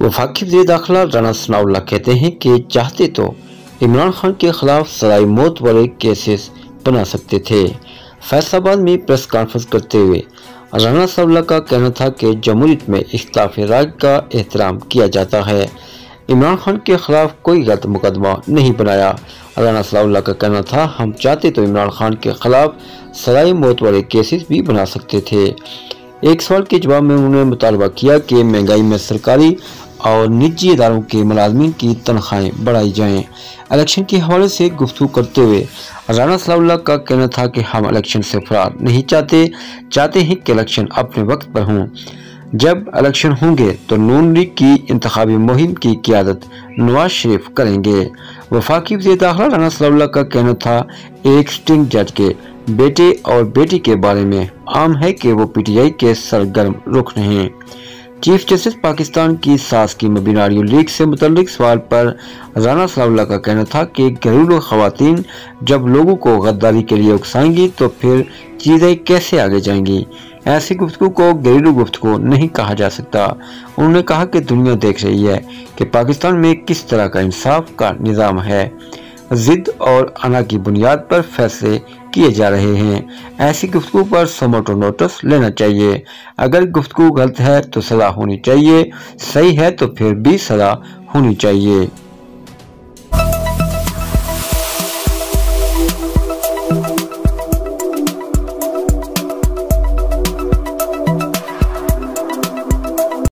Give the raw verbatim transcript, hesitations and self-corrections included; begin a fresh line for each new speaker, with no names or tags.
वफाकी वज़ीर दाखिला राना सनाउल्लाह कहते हैं कि चाहते तो इमरान खान के खिलाफ सराय मौत वाले केसेस बना सकते थे। फैसलाबाद में प्रेस कॉन्फ्रेंस करते हुए राना सनाउल्लाह का कहना था कि जमहूरियत में इख्तिलाफ राय का एहतराम किया जाता है। इमरान खान के खिलाफ कोई गलत मुकदमा नहीं बनाया। राना सनाउल्लाह का कहना था, हम चाहते तो इमरान खान के खिलाफ सराय मौत वाले केसेस भी बना सकते थे। एक सवाल के जवाब में उन्होंने मुतालबा किया कि महंगाई में सरकारी और निजी इदारों के मुलाजमीन की तनख्वाहें बढ़ाई जाएं। इलेक्शन के हवाले से गुफ्तगू करते हुए राना सनाउल्लाह का कहना था कि हम इलेक्शन से फरार नहीं चाहते चाहते हैं कि इलेक्शन अपने वक्त पर हों। जब इलेक्शन होंगे तो नून लीग की इंतखाबी मुहिम की क़ियादत नवाज शरीफ करेंगे। वफाकी वज़ीर दाखिला राना सनाउल्लाह का कहना था, एक सिटिंग जज के बेटे और बेटी के बारे में आम है कि वो पीटीआई के सरगर्म रुख हैं। चीफ जस्टिस पाकिस्तान की सास की मुबीना लीग से मुतल्लिक सवाल पर राना सनाउल्लाह का कहना था कि घरेलू खवातीन जब लोगों को गद्दारी के लिए उकसाएंगी तो फिर चीज़ें कैसे आगे जाएंगी। ऐसी गुफ्तगू को घरेलू गुफ्तगू नहीं कहा जा सकता। उन्होंने कहा कि दुनिया देख रही है कि पाकिस्तान में किस तरह का इंसाफ का निज़ाम है। जिद और अना की बुनियाद पर फैसले किए जा रहे हैं। ऐसी गुफ्तगू पर समोटो नोटिस लेना चाहिए। अगर गुफ्तगू गलत है तो सज़ा होनी चाहिए, सही है तो फिर भी सज़ा होनी चाहिए।